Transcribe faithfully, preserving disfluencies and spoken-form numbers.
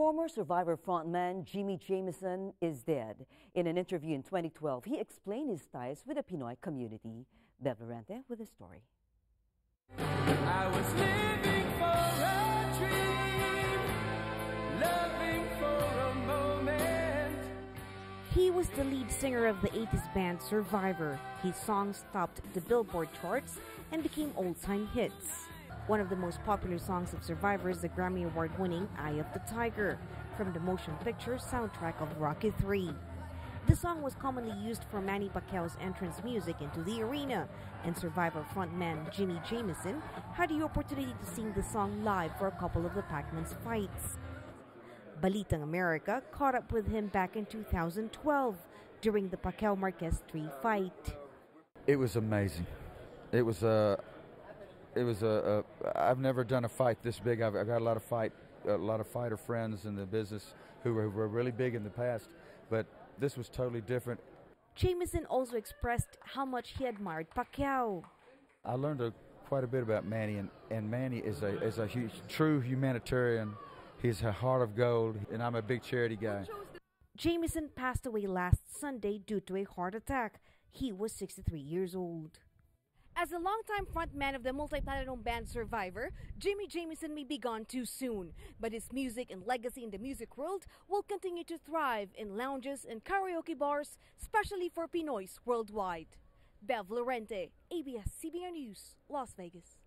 Former Survivor frontman Jimi Jamison is dead. In an interview in twenty twelve, he explained his ties with the Pinoy community. Bev Lorente with the story. I was living for a dream, loving for a moment. He was the lead singer of the eighties band Survivor. His songs topped the Billboard charts and became old-time hits. One of the most popular songs of Survivor is the Grammy Award-winning Eye of the Tiger from the motion picture soundtrack of Rocky three. The song was commonly used for Manny Pacquiao's entrance music into the arena, and Survivor frontman Jimi Jamison had the opportunity to sing the song live for a couple of the Pac-Man's fights. Balitang America caught up with him back in two thousand twelve during the Pacquiao-Marquez three fight. It was amazing. It was a, it was a, a. I've never done a fight this big. I've, I've got a lot of fight, a lot of fighter friends in the business who were, who were really big in the past, but this was totally different. Jamison also expressed how much he admired Pacquiao. I learned a, quite a bit about Manny, and, and Manny is a is a huge, true humanitarian. He's a heart of gold, and I'm a big charity guy. Jamison passed away last Sunday due to a heart attack. He was sixty-three years old. As a longtime frontman of the multi-platinum band Survivor, Jimi Jamison may be gone too soon, but his music and legacy in the music world will continue to thrive in lounges and karaoke bars, especially for Pinoys worldwide. Bev Lorente, A B S C B N News, Las Vegas.